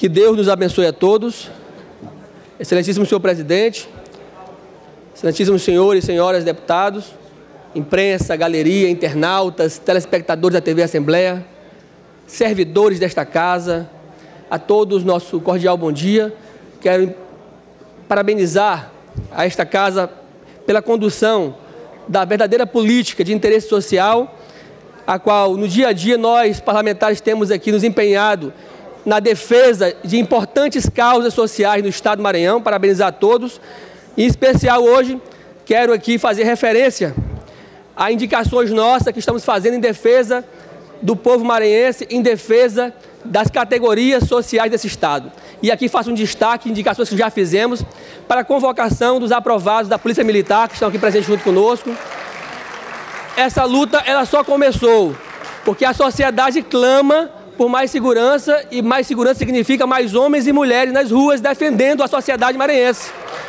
Que Deus nos abençoe a todos. Excelentíssimo senhor presidente, excelentíssimos senhores e senhoras deputados, imprensa, galeria, internautas, telespectadores da TV Assembleia, servidores desta casa, a todos nosso cordial bom dia. Quero parabenizar a esta casa pela condução da verdadeira política de interesse social, a qual no dia a dia nós parlamentares temos aqui nos empenhado na defesa de importantes causas sociais no Estado do Maranhão. Parabenizar a todos. Em especial hoje, quero aqui fazer referência a indicações nossas que estamos fazendo em defesa do povo maranhense, em defesa das categorias sociais desse Estado. E aqui faço um destaque, indicações que já fizemos, para a convocação dos aprovados da Polícia Militar, que estão aqui presentes junto conosco. Essa luta, ela só começou porque a sociedade clama por mais segurança, e mais segurança significa mais homens e mulheres nas ruas defendendo a sociedade maranhense.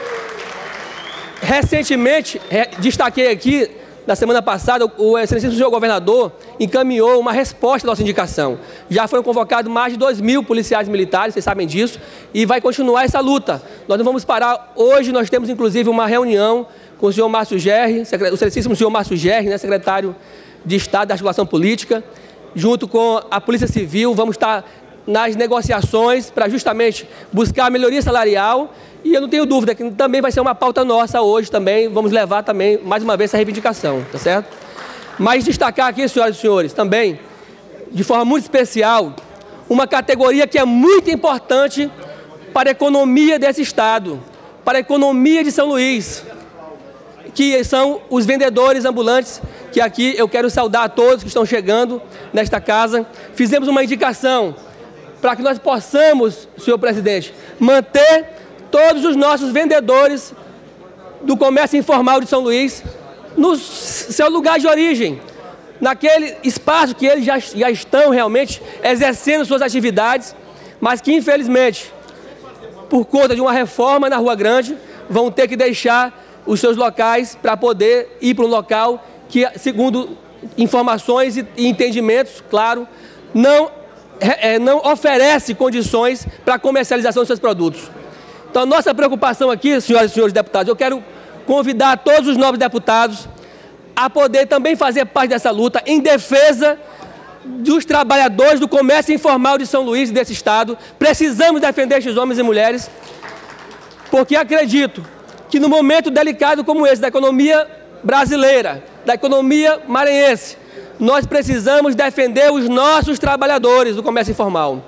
Recentemente, destaquei aqui, na semana passada, o excelentíssimo senhor governador encaminhou uma resposta à nossa indicação. Já foram convocados mais de 2.000 policiais militares, vocês sabem disso, e vai continuar essa luta. Nós não vamos parar. Hoje nós temos, inclusive, uma reunião com o senhor Márcio Gerri, o excelentíssimo senhor Márcio Gerri, né, secretário de Estado da Articulação Política, junto com a Polícia Civil. Vamos estar nas negociações para justamente buscar a melhoria salarial, e eu não tenho dúvida que também vai ser uma pauta nossa hoje também. Vamos levar também, mais uma vez, essa reivindicação, tá certo? Mas destacar aqui, senhoras e senhores, também, de forma muito especial, uma categoria que é muito importante para a economia desse Estado, para a economia de São Luís, que são os vendedores ambulantes, que aqui eu quero saudar a todos que estão chegando nesta casa. Fizemos uma indicação para que nós possamos, senhor presidente, manter todos os nossos vendedores do comércio informal de São Luís no seu lugar de origem, naquele espaço que eles já estão realmente exercendo suas atividades, mas que, infelizmente, por conta de uma reforma na Rua Grande, vão ter que deixar os seus locais para poder ir para um local que, segundo informações e entendimentos, claro, não oferece condições para a comercialização dos seus produtos. Então, a nossa preocupação aqui, senhoras e senhores deputados, eu quero convidar todos os novos deputados a poder também fazer parte dessa luta em defesa dos trabalhadores do comércio informal de São Luís e desse Estado. Precisamos defender esses homens e mulheres, porque acredito que no momento delicado como esse da economia brasileira, da economia maranhense, nós precisamos defender os nossos trabalhadores do comércio informal.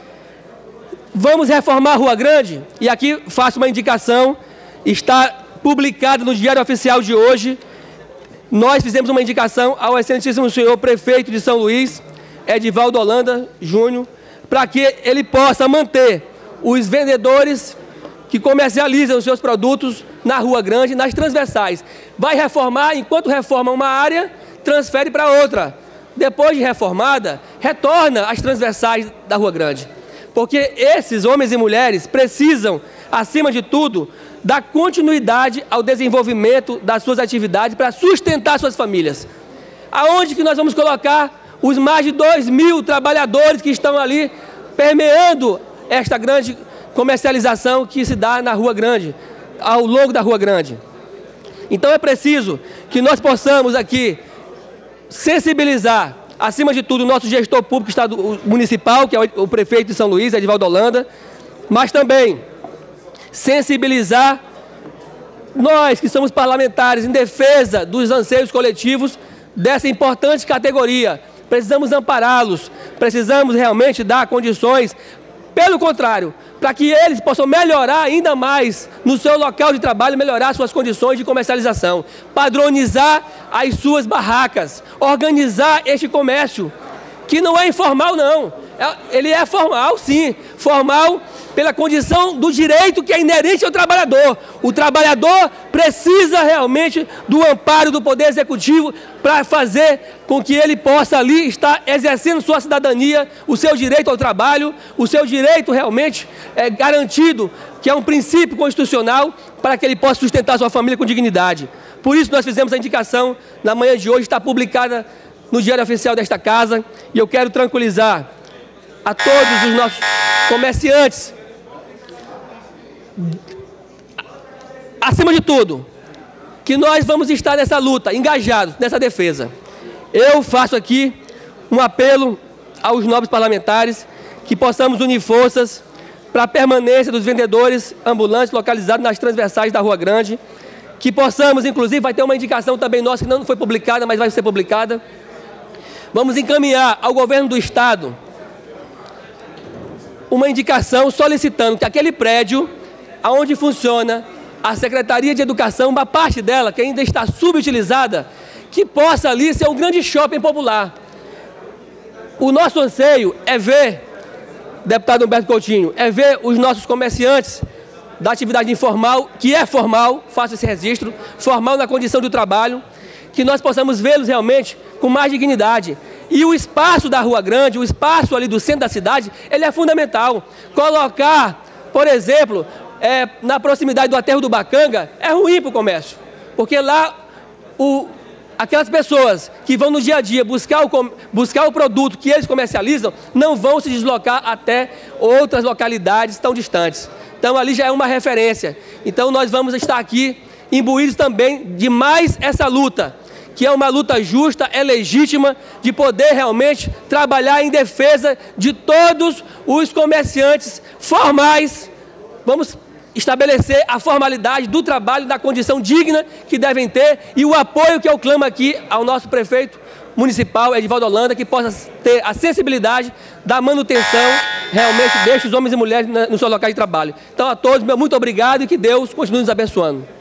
Vamos reformar a Rua Grande, e aqui faço uma indicação, está publicado no Diário Oficial de hoje. Nós fizemos uma indicação ao excelentíssimo senhor prefeito de São Luís, Edivaldo Holanda Júnior, para que ele possa manter os vendedores que comercializam os seus produtos na Rua Grande, nas transversais. Vai reformar, enquanto reforma uma área, transfere para outra. Depois de reformada, retorna às transversais da Rua Grande. Porque esses homens e mulheres precisam, acima de tudo, dar continuidade ao desenvolvimento das suas atividades para sustentar suas famílias. Aonde que nós vamos colocar os mais de 2.000 trabalhadores que estão ali permeando esta grande comercialização que se dá na Rua Grande, ao longo da Rua Grande? Então é preciso que nós possamos aqui sensibilizar, acima de tudo, o nosso gestor público municipal, que é o prefeito de São Luís, Edivaldo Holanda, mas também sensibilizar nós que somos parlamentares em defesa dos anseios coletivos dessa importante categoria. Precisamos ampará-los, precisamos realmente dar condições, pelo contrário, para que eles possam melhorar ainda mais no seu local de trabalho, melhorar suas condições de comercialização, padronizar as suas barracas, organizar este comércio, que não é informal não, ele é formal sim, formal pela condição do direito que é inerente ao trabalhador. O trabalhador precisa realmente do amparo do Poder Executivo para fazer com que ele possa ali estar exercendo sua cidadania, o seu direito ao trabalho, o seu direito realmente garantido, que é um princípio constitucional, para que ele possa sustentar sua família com dignidade. Por isso nós fizemos a indicação na manhã de hoje, está publicada no Diário Oficial desta Casa, e eu quero tranquilizar a todos os nossos comerciantes. Acima de tudo, que nós vamos estar nessa luta, engajados nessa defesa. Eu faço aqui um apelo aos nobres parlamentares que possamos unir forças para a permanência dos vendedores ambulantes localizados nas transversais da Rua Grande, que possamos, inclusive, vai ter uma indicação também nossa que não foi publicada, mas vai ser publicada. Vamos encaminhar ao governo do Estado uma indicação solicitando que aquele prédio, onde funciona a Secretaria de Educação, uma parte dela, que ainda está subutilizada, que possa ali ser um grande shopping popular. O nosso anseio é ver, deputado Humberto Coutinho, é ver os nossos comerciantes da atividade informal, que é formal, faço esse registro, formal na condição de trabalho, que nós possamos vê-los realmente com mais dignidade. E o espaço da Rua Grande, o espaço ali do centro da cidade, ele é fundamental. Colocar, por exemplo, na proximidade do aterro do Bacanga, é ruim para o comércio, porque lá aquelas pessoas que vão no dia a dia buscar o produto que eles comercializam, não vão se deslocar até outras localidades tão distantes. Então ali já é uma referência. Então nós vamos estar aqui imbuídos também de mais essa luta, que é uma luta justa, é legítima, de poder realmente trabalhar em defesa de todos os comerciantes formais. Vamos estabelecer a formalidade do trabalho, da condição digna que devem ter e o apoio que eu clamo aqui ao nosso prefeito municipal, Edivaldo Holanda, que possa ter a sensibilidade da manutenção realmente destes homens e mulheres no seu local de trabalho. Então a todos, meu muito obrigado e que Deus continue nos abençoando.